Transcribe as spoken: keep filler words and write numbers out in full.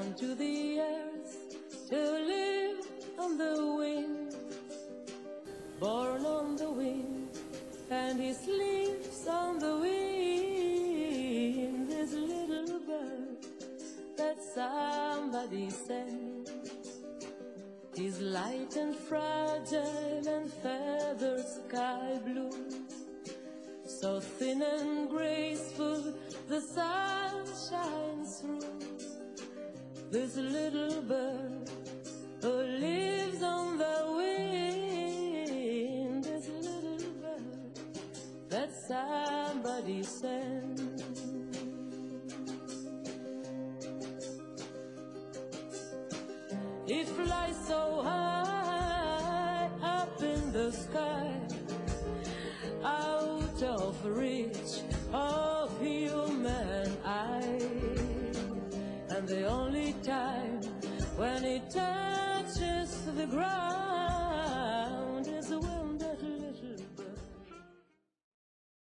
down to the earth to live on the wind, born on the wind, and he sleeps on the wind. This little bird that somebody sent is light and fragile and feathered sky blue, so thin and graceful the sun shines through. This little bird who lives on the wind, this little bird that somebody sent. It flies so high up in the sky, out of reach of human